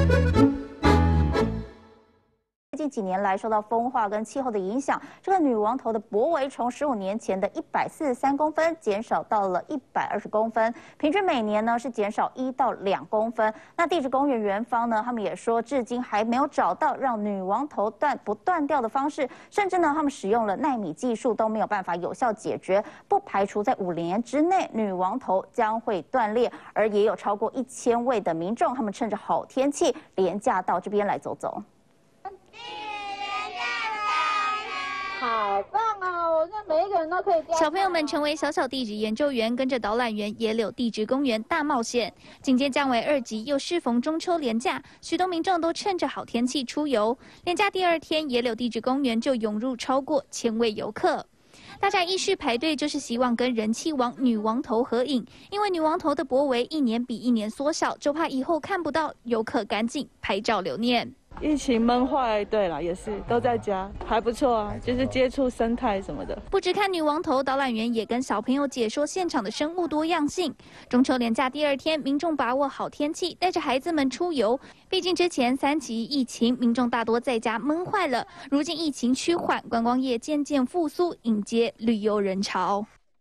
最近几年来，受到风化跟气候的影响，这个女王头的脖围从15年前的143公分减少到了120公分，平均每年呢是减少1到2公分。那地质公园园方呢，他们也说，至今还没有找到让女王头不断掉的方式，甚至呢，他们使用了奈米技术都没有办法有效解决，不排除在5年之内女王头将会断裂。而也有超过1000位的民众，他们趁着好天气廉价到这边来走走。 好棒哦！我觉得每一个人都可以。 小朋友们成为小小地质研究员，跟着导览员野柳地质公园大冒险。警戒降为2级，又适逢中秋连假，许多民众都趁着好天气出游。连假第2天，野柳地质公园就涌入超过1000位游客。 大家依序排队，就是希望跟人气王女王头合影。因为女王头的脖围1年比1年缩小，就怕以后看不到，游客赶紧拍照留念。 疫情闷坏，对了，也是都在家，还不错啊，就是接触生态什么的。 不只看女王头，导览员也跟小朋友解说现场的生物多样性。中秋连假第2天，民众把握好天气，带着孩子们出游。毕竟之前3级疫情，民众大多在家闷坏了。如今疫情趋缓，观光业渐渐复苏，迎接旅游人潮。